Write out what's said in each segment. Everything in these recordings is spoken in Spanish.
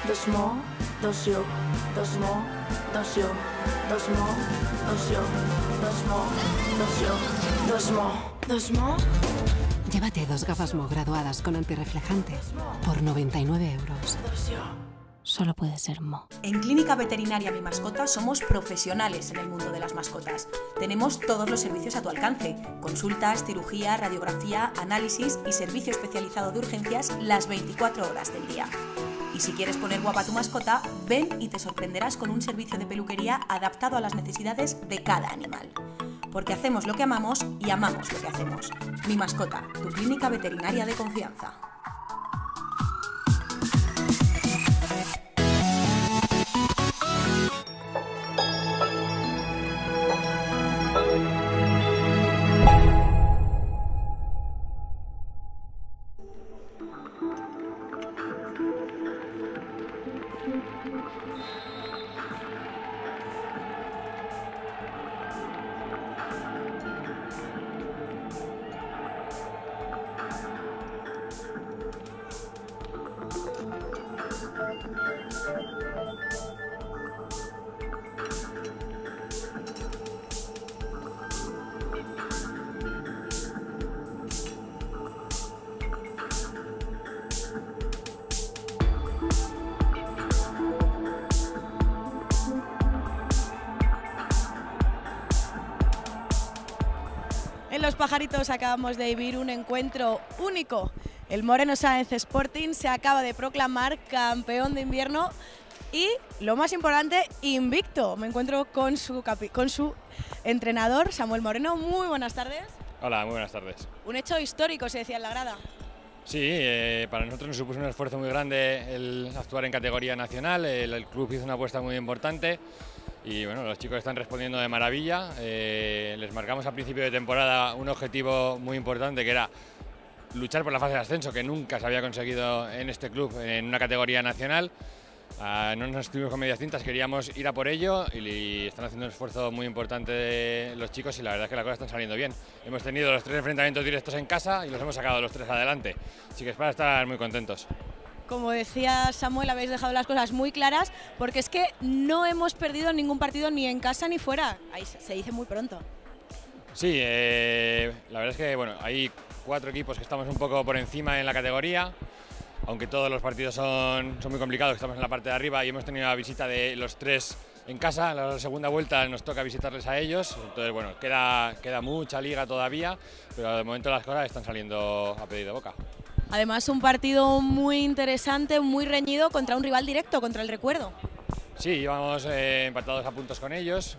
Dos mo, dos yo, dos mo, dos yo, dos mo, dos yo, dos mo, dos yo, dos mo, dos mo. Llévate 2 gafas Mo graduadas con antirreflejante por 99 euros. Solo puede ser Mo. En Clínica Veterinaria Mi Mascota somos profesionales en el mundo de las mascotas. Tenemos todos los servicios a tu alcance: consultas, cirugía, radiografía, análisis y servicio especializado de urgencias las 24 horas del día. Y si quieres poner guapa a tu mascota, ven y te sorprenderás con un servicio de peluquería adaptado a las necesidades de cada animal. Porque hacemos lo que amamos y amamos lo que hacemos. Mi Mascota, tu clínica veterinaria de confianza. En Los Pajaritos acabamos de vivir un encuentro único. El Moreno Sáenz Sporting se acaba de proclamar campeón de invierno y, lo más importante, invicto. Me encuentro con su entrenador, Samuel Moreno. Muy buenas tardes. Hola, muy buenas tardes. Un hecho histórico, se decía en la grada. Sí, para nosotros nos supuso un esfuerzo muy grande el actuar en categoría nacional. El club hizo una apuesta muy importante y bueno, los chicos están respondiendo de maravilla. Les marcamos a principio de temporada un objetivo muy importante, que era luchar por la fase de ascenso, que nunca se había conseguido en este club en una categoría nacional. No nos estuvimos con medias tintas, queríamos ir a por ello y están haciendo un esfuerzo muy importante los chicos y la verdad es que las cosas están saliendo bien. Hemos tenido los 3 enfrentamientos directos en casa y los hemos sacado los 3 adelante, así que es para estar muy contentos. Como decía Samuel, habéis dejado las cosas muy claras, porque es que no hemos perdido ningún partido ni en casa ni fuera. Ahí se dice muy pronto. Sí, la verdad es que bueno, hay 4 equipos que estamos un poco por encima en la categoría, aunque todos los partidos son muy complicados, estamos en la parte de arriba y hemos tenido la visita de los 3 en casa. En la segunda vuelta nos toca visitarles a ellos, entonces bueno, queda mucha liga todavía, pero de momento las cosas están saliendo a pedir de boca. Además, un partido muy interesante, muy reñido contra un rival directo, contra el Recuerdo. Sí, íbamos empatados a puntos con ellos.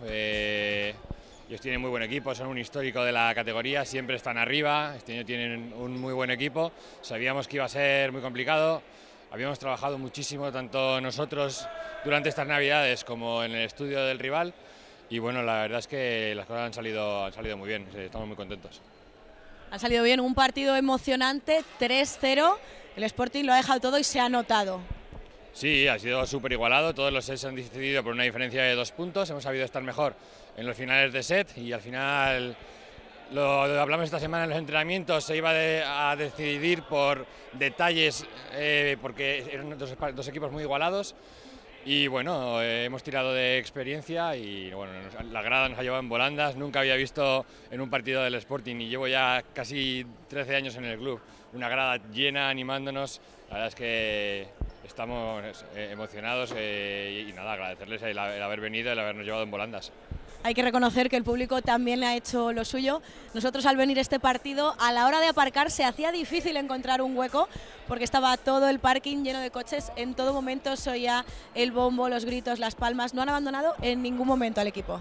Ellos tienen muy buen equipo, son un histórico de la categoría, siempre están arriba, este año tienen un muy buen equipo. Sabíamos que iba a ser muy complicado, habíamos trabajado muchísimo, tanto nosotros durante estas navidades como en el estudio del rival, y bueno, la verdad es que las cosas han salido muy bien, estamos muy contentos. Ha salido bien, un partido emocionante, 3-0, el Sporting lo ha dejado todo y se ha notado. Sí, ha sido súper igualado, todos los sets se han decidido por una diferencia de 2 puntos, hemos sabido estar mejor en los finales de set y al final, lo hablamos esta semana en los entrenamientos, se iba a decidir por detalles porque eran dos equipos muy igualados y bueno, hemos tirado de experiencia y bueno, la grada nos ha llevado en volandas, nunca había visto en un partido del Sporting y llevo ya casi 13 años en el club, una grada llena animándonos, la verdad es que estamos emocionados y nada, agradecerles el haber venido y el habernos llevado en volandas. Hay que reconocer que el público también le ha hecho lo suyo. Nosotros al venir este partido, a la hora de aparcar se hacía difícil encontrar un hueco porque estaba todo el parking lleno de coches. En todo momento se oía el bombo, los gritos, las palmas. No han abandonado en ningún momento al equipo.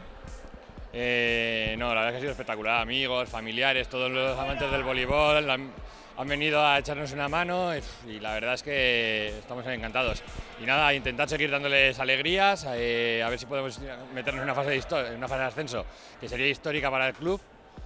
No, la verdad es que ha sido espectacular. Amigos, familiares, todos los amantes del voleibol han venido a echarnos una mano y la verdad es que estamos encantados. Y nada, intentar seguir dándoles alegrías, a ver si podemos meternos en una fase de ascenso que sería histórica para el club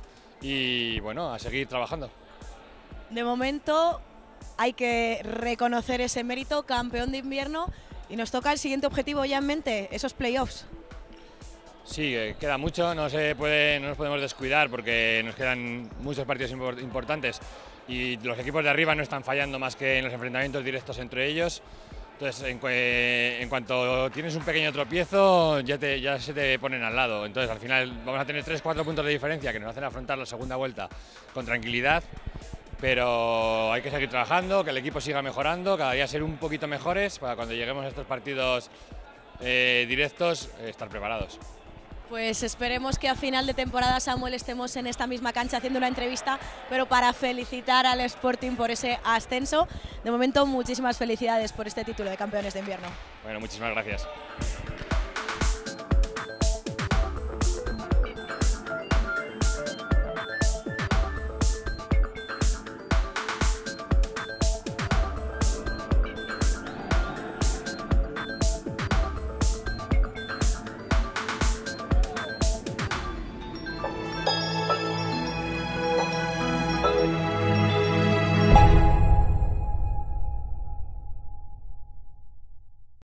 y bueno, a seguir trabajando. De momento hay que reconocer ese mérito, campeón de invierno, y nos toca el siguiente objetivo ya en mente, esos playoffs. Sí, queda mucho, no nos podemos descuidar porque nos quedan muchos partidos importantes y los equipos de arriba no están fallando más que en los enfrentamientos directos entre ellos Entonces, en cuanto tienes un pequeño tropiezo, ya se te ponen al lado. Entonces, al final vamos a tener 3-4 puntos de diferencia que nos hacen afrontar la segunda vuelta con tranquilidad. Pero hay que seguir trabajando, que el equipo siga mejorando, cada día ser un poquito mejores para cuando lleguemos a estos partidos directos estar preparados. Pues esperemos que a final de temporada, Samuel, estemos en esta misma cancha haciendo una entrevista, pero para felicitar al Sporting por ese ascenso. De momento, muchísimas felicidades por este título de campeones de invierno. Bueno, muchísimas gracias.